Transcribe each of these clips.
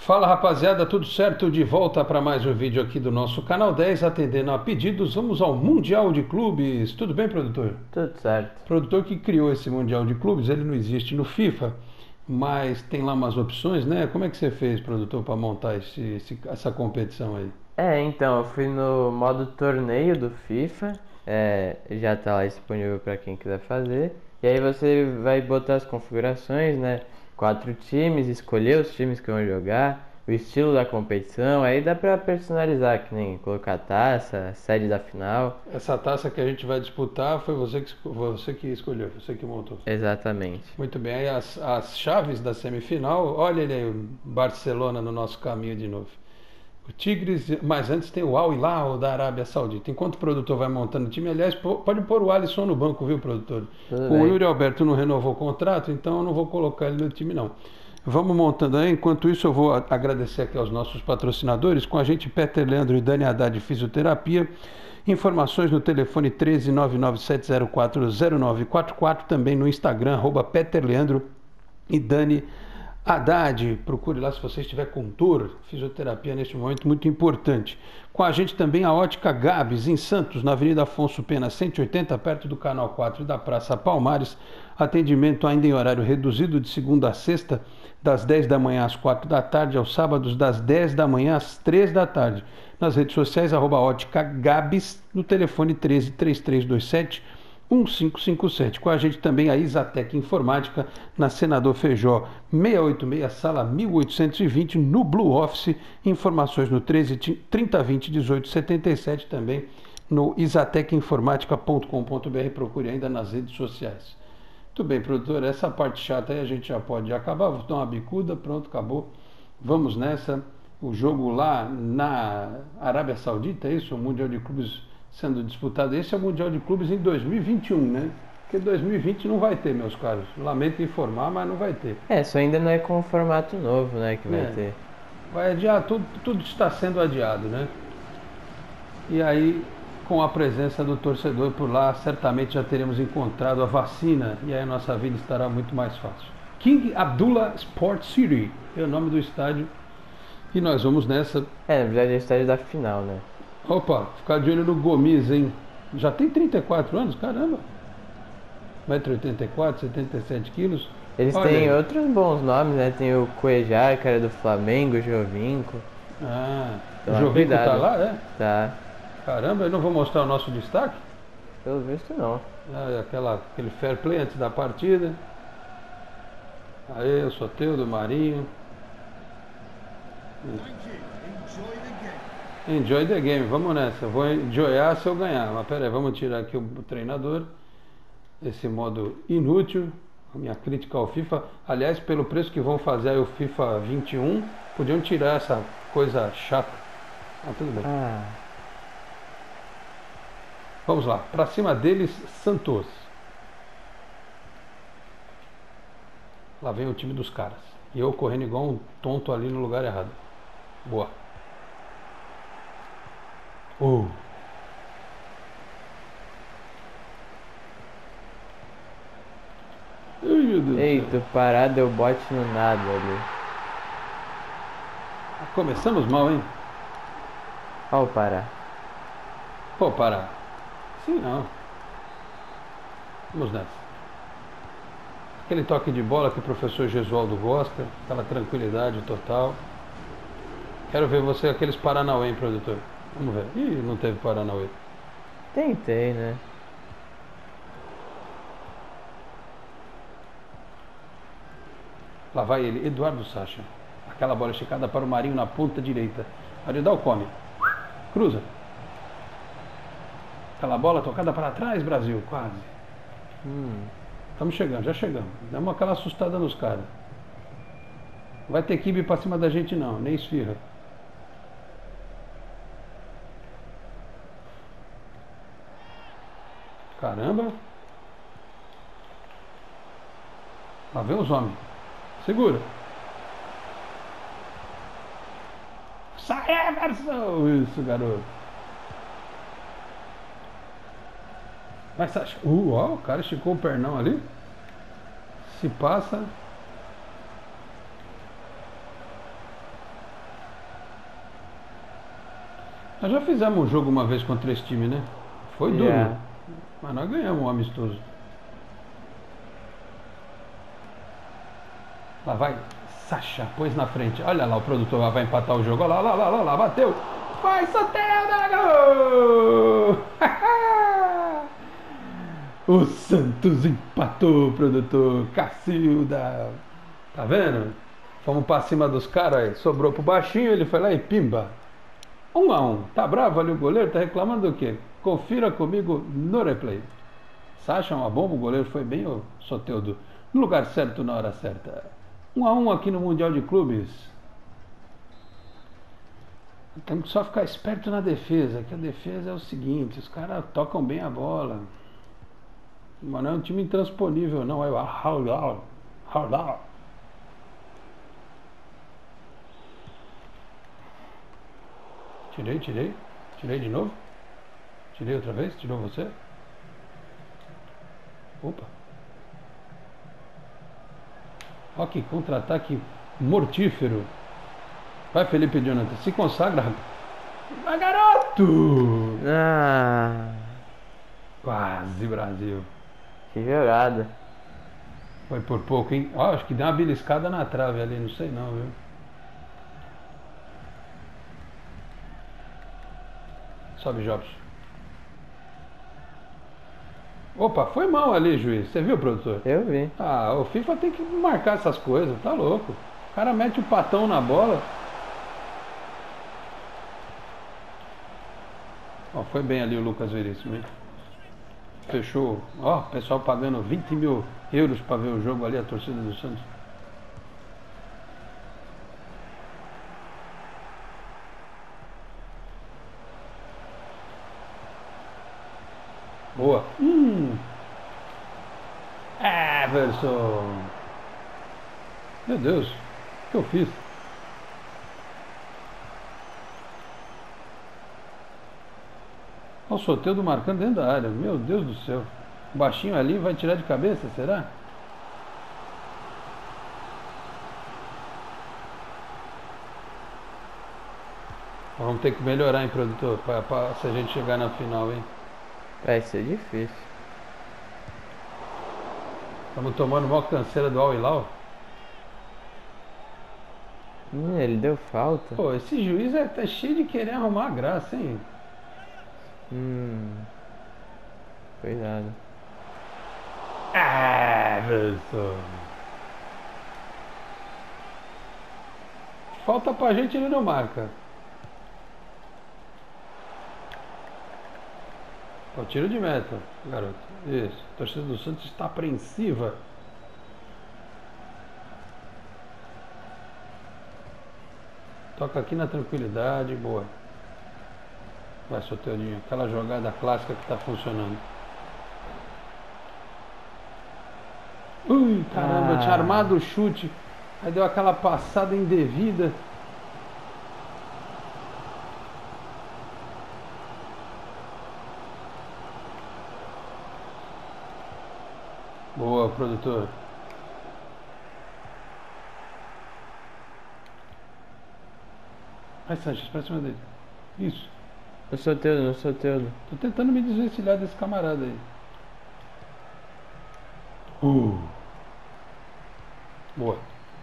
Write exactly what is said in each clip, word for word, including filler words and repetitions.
Fala rapaziada, tudo certo? De volta para mais um vídeo aqui do nosso canal dez, atendendo a pedidos. Vamos ao Mundial de Clubes. Tudo bem, produtor? Tudo certo. O produtor que criou esse Mundial de Clubes, ele não existe no FIFA, mas tem lá umas opções, né? Como é que você fez, produtor, para montar esse, esse, essa competição aí? É, então, eu fui no modo torneio do FIFA, é, já tá lá disponível para quem quiser fazer. E aí você vai botar as configurações, né? Quatro times, escolher os times que vão jogar, o estilo da competição, aí dá pra personalizar, que nem colocar a taça, a sede da final. Essa taça que a gente vai disputar foi você que, você que escolheu, você que montou. Exatamente. Muito bem, aí as, as chaves da semifinal, olha ele aí, o Barcelona no nosso caminho de novo. O Tigres, mas antes tem o Al Hilal da Arábia Saudita. Enquanto o produtor vai montando o time, aliás, pode pôr o Alisson no banco, viu, produtor? Tudo O bem. Yuri Alberto não renovou o contrato, então eu não vou colocar ele no time, não. Vamos montando aí. Enquanto isso, eu vou agradecer aqui aos nossos patrocinadores. Com a gente, Peter Leandro e Dani Haddad Fisioterapia. Informações no telefone treze nove nove sete zero quatro zero nove quatro quatro. Também no Instagram, arroba Peter Leandro e Dani Haddad. Procure lá se você estiver com dor. Fisioterapia neste momento muito importante. Com a gente também a Ótica Gabs, em Santos, na Avenida Afonso Pena cento e oitenta, perto do Canal quatro e da Praça Palmares. Atendimento ainda em horário reduzido de segunda a sexta, das dez da manhã às quatro da tarde, aos sábados das dez da manhã às três da tarde. Nas redes sociais, arroba Ótica Gabs, no telefone treze, três três dois sete, um cinco cinco sete. Com a gente também a Isatec Informática, na Senador Feijó seiscentos e oitenta e seis, sala mil oitocentos e vinte, no Blue Office. Informações no treze, trinta, vinte, dezoito, setenta e sete, também no isatec informática ponto com ponto br. Procure ainda nas redes sociais. Muito bem, produtor, essa parte chata aí a gente já pode acabar. Vou dar uma bicuda, pronto, acabou. Vamos nessa. O jogo lá na Arábia Saudita, é isso? O Mundial de Clubes sendo disputado. Esse é o Mundial de Clubes em dois mil e vinte e um, né? Porque dois mil e vinte não vai ter, meus caros. Lamento informar, mas não vai ter. É, isso ainda não é com o formato novo, né, que vai É. ter. Vai adiar, tudo, tudo está sendo adiado, né? E aí, com a presença do torcedor por lá, certamente já teremos encontrado a vacina e aí a nossa vida estará muito mais fácil. King Abdullah Sport City é o nome do estádio e nós vamos nessa. É, na verdade é o estádio da final, né? Opa, ficar de olho no Gomes, hein? Já tem trinta e quatro anos, caramba. um metro e oitenta e quatro, setenta e sete quilos. Eles Olha têm aí. outros bons nomes, né? Tem o Cuejar, cara do Flamengo, o Jovinco. Ah, o Toma Jovinco tá cuidado. lá, é? Tá. Caramba, eu não vou mostrar o nosso destaque? Pelo visto não. Ah, aquela, aquele fair play antes da partida. Aí, o sorteio do Marinho. Enjoy the game, vamos nessa. Eu vou enjoyar se eu ganhar. Mas pera aí, vamos tirar aqui o treinador. Esse modo inútil. A minha crítica ao FIFA. Aliás, pelo preço que vão fazer aí o FIFA vinte e um, podiam tirar essa coisa chata. Ah, tudo bem. Ah, Vamos lá, pra cima deles, Santos. Lá vem o time dos caras. E eu correndo igual um tonto ali no lugar errado. Boa. Uh. Ai, meu Deus do céu. eita, o Pará deu bote no nada ali. Começamos mal, hein? Ó o Pará. Pô, para. Sim, não. Vamos nessa. Aquele toque de bola que o professor Gesualdo gosta. Aquela tranquilidade total. Quero ver você, aqueles Paranauê, hein, produtor? Vamos ver. Ih, não teve Paranauê. Tentei, né? Lá vai ele, Eduardo Sacha. Aquela bola esticada para o Marinho na ponta direita. Aridal come. Cruza. Aquela bola tocada para trás, Brasil. Quase. Hum. Estamos chegando, já chegamos. Damos aquela assustada nos caras. Não vai ter kibe para cima da gente não, nem esfirra. Caramba. Lá vem os homens. Segura. Sai, Emerson! Isso, garoto. Vai, Sacha. Uh, ó, o cara esticou o pernão ali. Se passa. Nós já fizemos um jogo uma vez contra esse time, né? Foi duro, Yeah. mas nós ganhamos um amistoso. Lá vai Sacha, pôs na frente. Olha lá, o produtor lá vai empatar o jogo. Olha lá, lá, lá, lá, lá, bateu. Vai, Soteldo, gol! O Santos empatou, produtor. Cacilda. Tá vendo? Fomos pra cima dos caras aí. Sobrou pro baixinho, ele foi lá e pimba. Um a um. Tá bravo ali o goleiro? Tá reclamando do quê? Confira comigo no replay. Sacha, uma bomba, o goleiro foi bem, o Soteldo. No lugar certo, na hora certa. Um a um aqui no Mundial de Clubes. Temos que só ficar esperto na defesa, que a defesa é o seguinte, os caras tocam bem a bola. Mas não é um time intransponível, não. É o Hardal. Hardal. Tirei, tirei. Tirei de novo. Tirei outra vez. Tirou você. Opa. Olha que contra-ataque mortífero. Vai, Felipe Jonathan. Se consagra. Vai, garoto! Ah, Quase, Brasil. que jogada. Foi por pouco, hein? Ó, acho que deu uma beliscada na trave ali. Não sei não, viu? Sobe, Jobs. Opa, foi mal ali, juiz. Você viu, produtor? Eu vi. Ah, o FIFA tem que marcar essas coisas, tá louco. O cara mete o patão na bola. Ó, foi bem ali o Lucas Veríssimo, hein? Fechou. Ó, o pessoal pagando vinte mil euros pra ver o jogo ali, a torcida do Santos. Boa. Hum. Everson. Meu Deus. O que eu fiz? Olha o Soteldo marcando dentro da área. Meu Deus do céu. O baixinho ali vai tirar de cabeça, será? Vamos ter que melhorar, hein, produtor? Pra, pra, se a gente chegar na final, hein? Vai ser difícil. Estamos tomando maior canseira do Al Hilal. Hum, ele deu falta. Pô, esse juiz é, tá cheio de querer arrumar a graça, hein? Hum. Cuidado. Ah, Everson. Falta pra gente, ele não marca. O tiro de meta, garoto. Isso. A torcida do Santos está apreensiva. Toca aqui na tranquilidade, boa. Vai, Soteudinho. Aquela jogada clássica que está funcionando. Ui, caramba, Ah. eu tinha armado o chute. Aí deu aquela passada indevida. Boa, produtor. Vai, Sanches, pra cima dele. Isso. No Soteldo, no Soteldo. Tô tentando me desvencilhar desse camarada aí. Uh. Boa.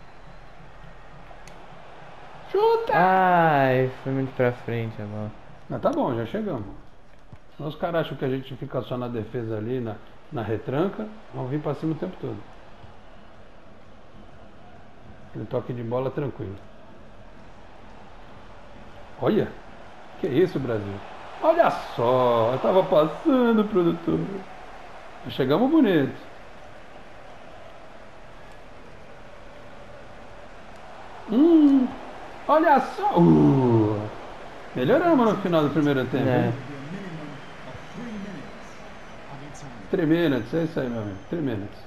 Chuta! Ai, foi muito pra frente a bola. Mas tá bom, já chegamos. Senão os caras acham que a gente fica só na defesa ali, na, na retranca, vão vir pra cima o tempo todo. Aquele toque de bola tranquilo. Olha! Que isso, Brasil? Olha só! Eu tava passando, produtor. Já chegamos bonito. Hum! Olha só! Uh, melhoramos no final do primeiro tempo, É. hein? Three minutes, é isso aí, meu amigo. Three minutes.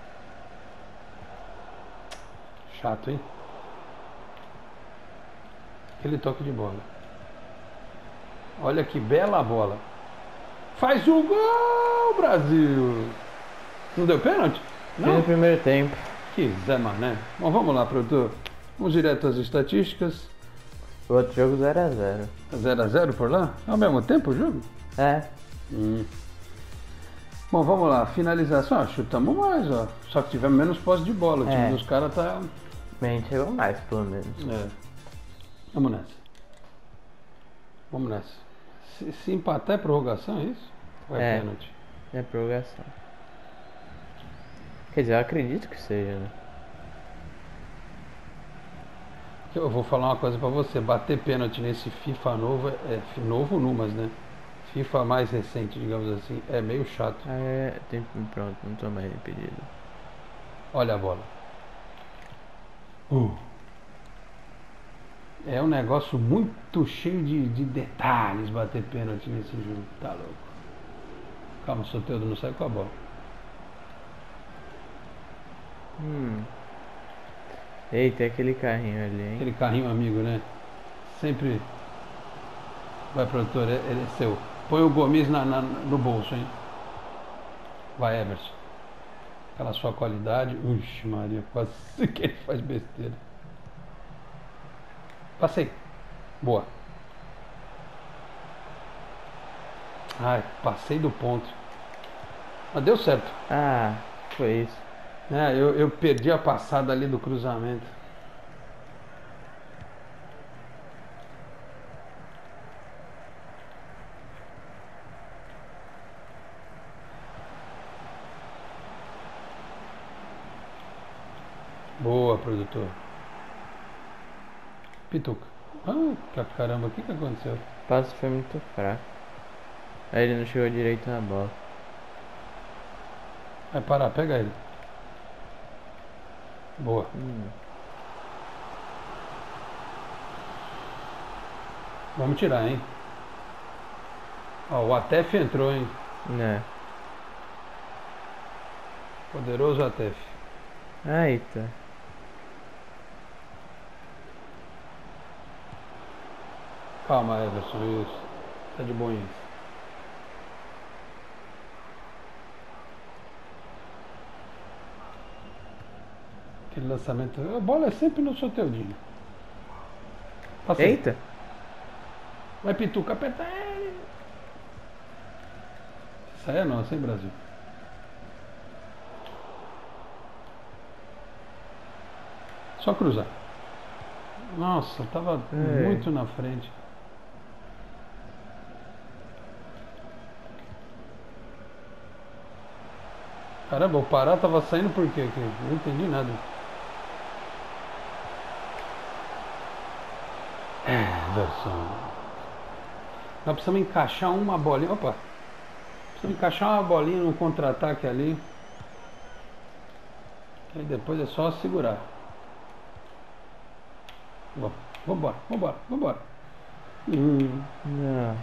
Chato, hein? Aquele toque de bola. Olha que bela bola. Faz o gol, Brasil! Não deu pênalti? Foi no Não? primeiro tempo. Que Zé Mané. Bom, vamos lá, produtor. Vamos direto às estatísticas. O outro jogo zero a zero. zero a zero por lá? Ao mesmo tempo o jogo? É. Hum. Bom, vamos lá. Finalização. Ah, chutamos mais, ó. Só que tivemos menos posse de bola. O time É. dos caras tá... Mas a gente chegou mais, pelo menos. É. Vamos nessa. Vamos nessa. Se, se empatar é prorrogação, é isso? Ou é, É. pênalti? É prorrogação. Quer dizer, eu acredito que seja, né? Eu vou falar uma coisa pra você. Bater pênalti nesse FIFA novo, é é novo Numas, né? FIFA mais recente, digamos assim, é meio chato. Ah, é. Tem... Pronto, não tô mais impedido. Olha a bola. Uh. É um negócio muito cheio de, de detalhes bater pênalti nesse jogo. Tá louco. Calma, o Soteldo não sai com a bola. Hum. Eita, aquele carrinho ali, hein? Aquele carrinho amigo, né? Sempre. Vai, produtor, é- ele é seu. Põe o Gomes na, na- no bolso, hein? Vai, Emerson. Aquela sua qualidade. Uxe, Maria, quase que ele faz besteira. Passei. Boa. Ai, passei do ponto. Mas deu certo. Ah, foi isso. É, eu, eu perdi a passada ali do cruzamento. Boa, produtor. Pituca. Ah, ca- caramba, o que, que aconteceu? O passe foi muito fraco. Aí ele não chegou direito na bola. Vai parar, pega ele. Boa. Hum. Vamos tirar, hein? Ó, o Atef entrou, hein? Né? Poderoso Atef. Eita. Calma, Everson, isso. Tá de boinha. Aquele lançamento. A bola é sempre no Soteudinho. Passei. Eita. Vai, Pituca, aperta ele. Isso aí é nosso, hein, Brasil? Só cruzar. Nossa, tava É. muito na frente. Caramba, o Pará tava saindo por quê? aqui? Não entendi nada. É, versão. Nós precisamos encaixar uma bolinha. Opa! Precisamos encaixar uma bolinha no contra-ataque ali. Aí depois é só segurar. Bom, vambora, vambora, vambora. Hum. Não.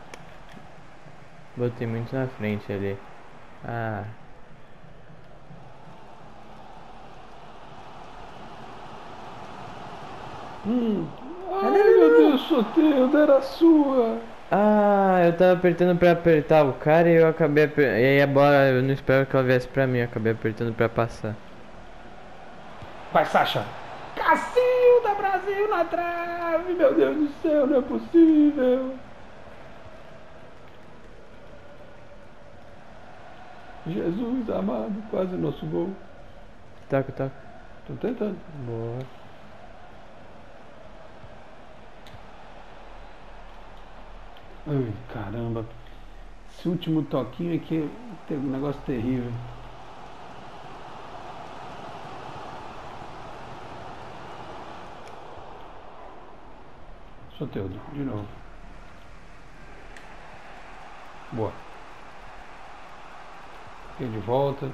Botei muito na frente ali. Ah. Hum. Ai, meu Deus, Soteldo, era sua. Ah, eu tava apertando pra apertar o cara e eu acabei aper... E aí a bola, eu não espero que ela viesse pra mim, eu acabei apertando pra passar. Vai, Sacha. Cacilda, Brasil na trave. Meu Deus do céu, não é possível. Jesus amado, quase nosso gol. Toca, toca. Tô tentando. Boa. Ai, caramba. Esse último toquinho aqui tem um negócio terrível. Soteldo, de novo. Boa. Fiquei de volta.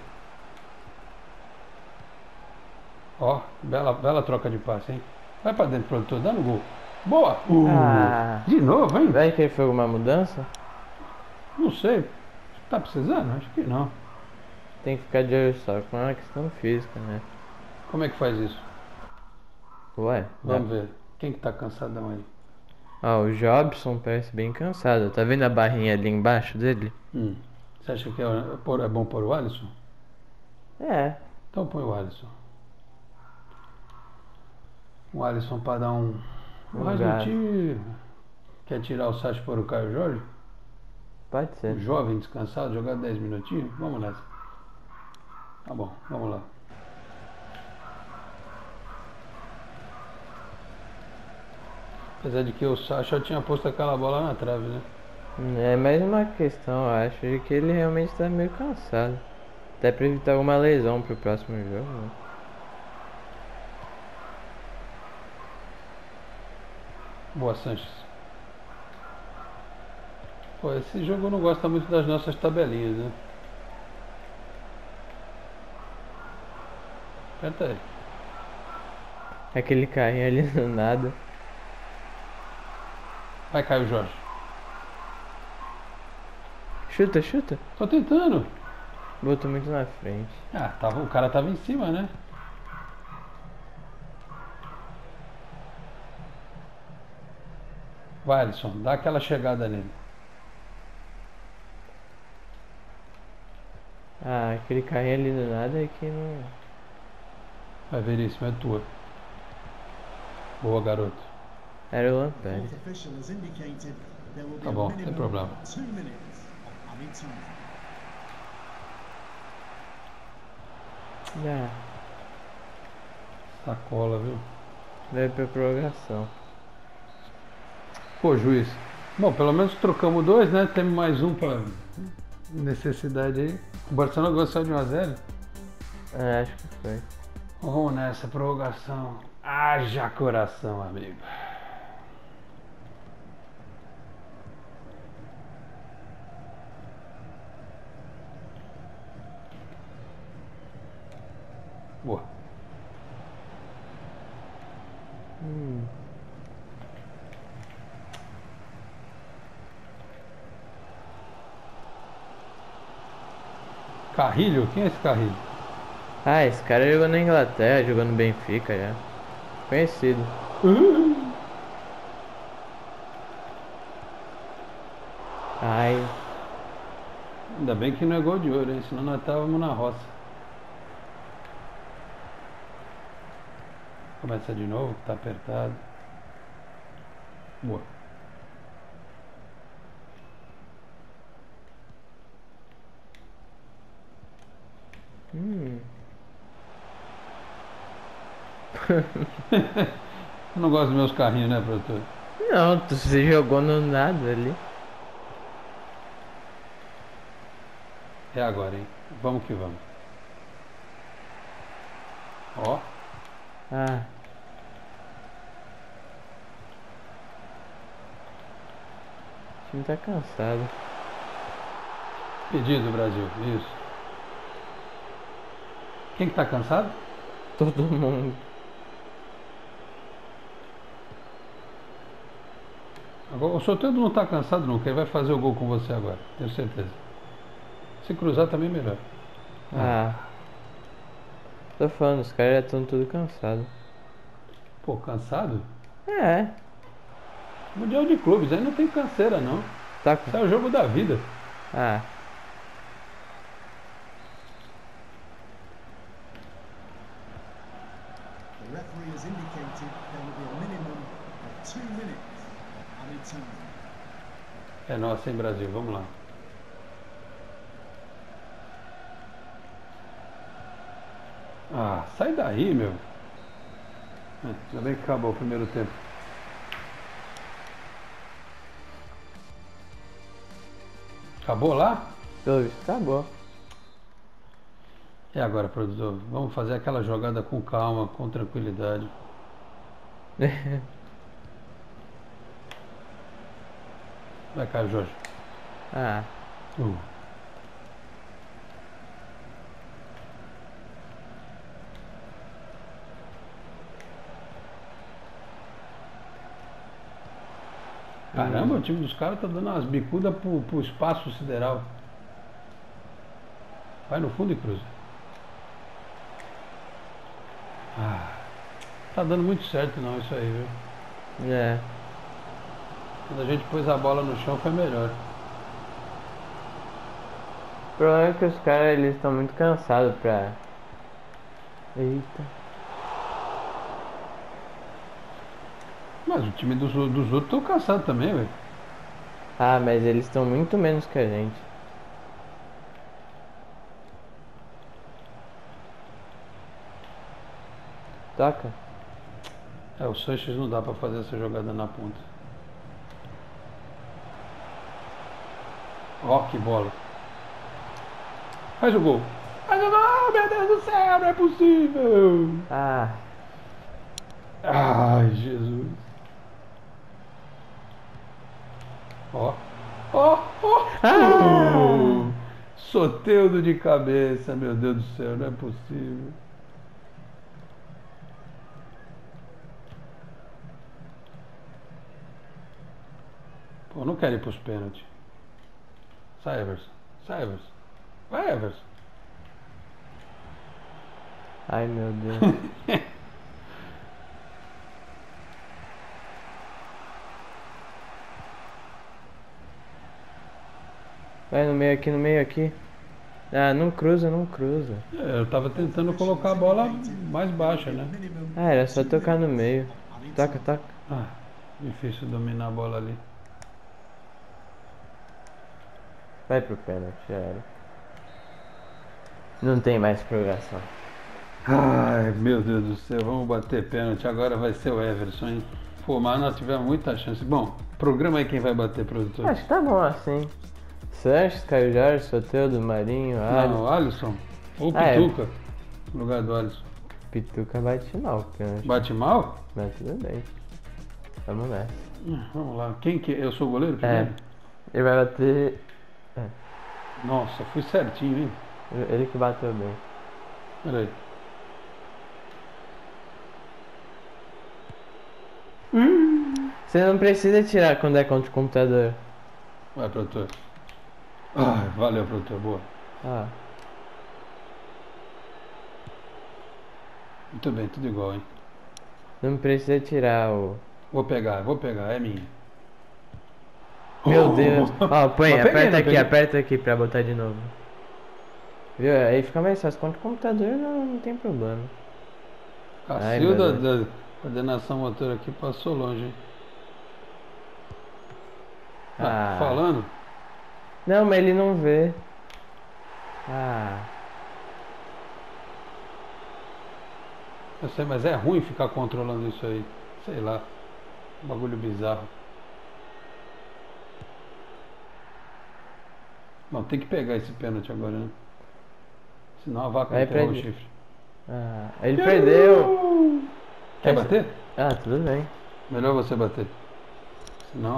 Ó, bela, bela troca de passe, hein? Vai pra dentro, produtor, dando gol. Boa! Uh, Ah. De novo, hein? Vai que foi alguma mudança? Não sei. Tá precisando? Acho que não. Tem que ficar de olho só com a questão física, né? Como é que faz isso? Ué, Vamos ver. Quem que tá cansadão aí? Ah, o Jobson parece bem cansado. Tá vendo a barrinha ali embaixo dele? Hum. Você acha que é, pôr- é bom pôr o Alisson? É. Então põe o Alisson. O Alisson para dar um, O Um resto do gato. time quer tirar o Sacha por o Caio Jorge? Pode O ser. jovem descansado, jogar dez minutinhos? Vamos nessa. Tá bom, vamos lá. Apesar de que o Sacha tinha posto aquela bola na trave, né? É mais uma questão, eu acho, de que ele realmente tá meio cansado. Até pra evitar alguma lesão pro próximo jogo, né? Boa, Sanches. Pô, esse jogo não gosta muito das nossas tabelinhas, né? Aperta aí. Aquele carrinho ali do nada. Vai, Caio Jorge. Chuta, chuta. Tô tentando. Botou muito na frente. Ah, tava, o cara tava em cima, né? Vai, Alisson, dá aquela chegada nele. Ah, aquele carrinho ali do nada é que não. Vai, Veríssimo, é tua. Boa, garoto. Era o Lampere. Tá bom, não tem problema. Já. Sacola, viu? Vai pra prorrogação. Pô, juiz. Bom, pelo menos trocamos dois, né? Temos mais um pra necessidade aí. O Barcelona gostou de um a zero? Ah, acho que foi. Vamos nessa prorrogação. Haja coração, amigo. Boa. Hum. Carrilho? Quem é esse Carrilho? Ah, esse cara jogou na Inglaterra, jogou no Benfica já. Conhecido. Ai. Ainda bem que não é gol de ouro, hein? Senão nós estávamos na roça. Começa de novo, tá apertado. Boa. Hum. Eu não gosto dos meus carrinhos, né, produtor? Não, tu se jogou no nada ali. É agora, hein? Vamos que vamos. Ó. Ah. O time tá cansado. Pedido, Brasil. Isso. Quem que tá cansado? Todo mundo. Agora, o Soteldo não tá cansado nunca. Ele vai fazer o gol com você agora. Tenho certeza. Se cruzar também melhor. Ah. Tô falando, os caras já estão tudo cansados. Pô, cansado? É. Mundial de clubes, aí não tem canseira não. Tá com. Isso é o jogo da vida. Ah. The referee has indicated there will be a minimum of two minutes of added time. É nossa, hein, Brasil? Vamos lá. Ah, sai daí, meu. É, ainda bem que acabou o primeiro tempo. Acabou lá? Pelo visto, acabou. E agora, produtor? Vamos fazer aquela jogada com calma, com tranquilidade. Vai, Caio Jorge. Ah. Uh. Caramba, o time dos caras tá dando umas bicudas pro, pro espaço sideral. Vai no fundo e cruza. Ah, tá dando muito certo não isso aí, viu? É. Quando a gente pôs a bola no chão foi melhor. O problema é que os caras eles estão muito cansados pra. Eita. Mas o time dos, dos outros estão cansados também, velho. Ah, mas eles estão muito menos que a gente. Toca. É, o Sanches não dá pra fazer essa jogada na ponta. Ó, que bola. Faz o gol. Faz o gol, meu Deus do céu, não é possível. Ah, Ai, Jesus. Ó. Ó, ó. Ah! Soteudo de cabeça, meu Deus do céu, não é possível. Pô, não quero ir pros pênaltis. Sai, Everson. Sai, Everson. Vai, Everson. ai meu Deus. Vai no meio aqui, no meio aqui. Ah, não cruza, não cruza. É, eu tava tentando colocar a bola mais baixa, né? Minimum Ah, era só tocar no meio. Toca, toca. Ah, difícil dominar a bola ali. Vai pro pênalti, já era. Não tem mais prorrogação. Ai, meu Deus do céu, vamos bater pênalti. Agora vai ser o Everson, hein? Pô, mas nós tivemos muita chance. Bom, programa aí quem vai bater, produtor. Acho que tá bom assim. Sanches, Caio Jorge, Soteldo, Marinho, Não, Alisson. Alisson. Ou Ah, é. Pituca. No lugar do Alisson. Pituca bate mal, pênalti. Bate mal? Mas tudo bem. Vamos nessa. Hum, Vamos lá. Quem que eu sou o goleiro É. primeiro? Ele vai bater. Nossa, fui certinho, hein? Ele que bateu bem. Peraí. Você não precisa tirar quando é contra o computador. Vai, produtor. Ai, valeu, produtor. Boa. Ah, Muito bem, tudo igual, hein? não precisa tirar o. Vou pegar, vou pegar, é minha. Meu Oh! Deus. Ó, põe, Mas peguei, aperta não aqui, peguei. aperta aqui pra botar de novo. Viu? Aí fica mais fácil. Contra o computador não, não tem problema. Ai, Cacilda meu Deus. da coordenação motora aqui passou longe, hein? Ah, Ah. falando? Não, mas ele não vê. Ah. Eu sei, mas é ruim ficar controlando isso aí. Sei lá. Um bagulho bizarro. Bom, tem que pegar esse pênalti agora, né? Senão a vaca Vai enterrou o pra- chifre. Ah. Ele perdeu. Quer Essa- bater? Ah, tudo bem. Melhor você bater. Senão.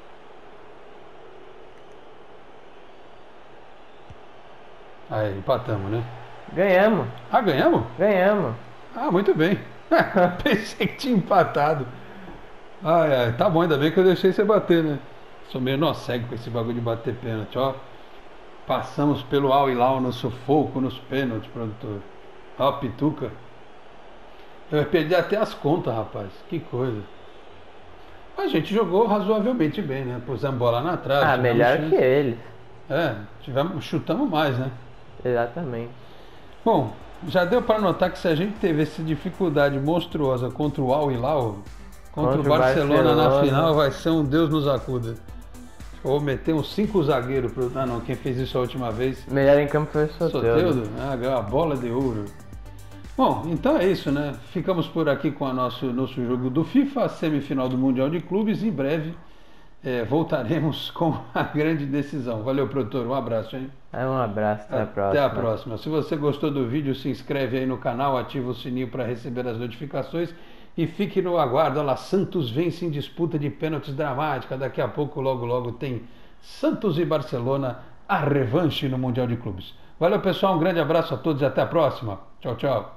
Aí, empatamos, né? Ganhamos. Ah, ganhamos? Ganhamos. Ah, muito bem. Pensei que tinha empatado. Ai, ai, tá bom, ainda bem que eu deixei você bater, né? Sou meio nó cego com esse bagulho de bater pênalti, ó. Passamos pelo Al Hilal no sufoco, nos pênaltis, produtor. Ó, Pituca. Eu perdi até as contas, rapaz. Que coisa. A gente jogou razoavelmente bem, né? Pusemos bola na trave. Ah, tivemos melhor chance. que ele. É, tivemos, chutamos mais, né? Exatamente. Bom, já deu para notar que se a gente teve essa dificuldade monstruosa contra o Al Hilal, contra, Contra o o Barcelona, na Barcelona. final, vai ser um Deus nos acuda. Ou meter uns cinco zagueiros pro. Ah, não, quem fez isso a última vez? Melhor em campo foi o Soteldo. Soteldo? Ah, ganhou a bola de ouro. Bom, então é isso, né? Ficamos por aqui com o nosso, nosso jogo do FIFA, a semifinal do Mundial de Clubes. Em breve é, voltaremos com a grande decisão. Valeu, produtor. Um abraço, hein? Ah, um abraço, até a Até próxima. a próxima. Se você gostou do vídeo, se inscreve aí no canal, ativa o sininho para receber as notificações e fique no aguardo. Olha lá, Santos vence em disputa de pênaltis dramática. Daqui a pouco, logo, logo, tem Santos e Barcelona, a revanche no Mundial de Clubes. Valeu, pessoal. Um grande abraço a todos e até a próxima. Tchau, tchau.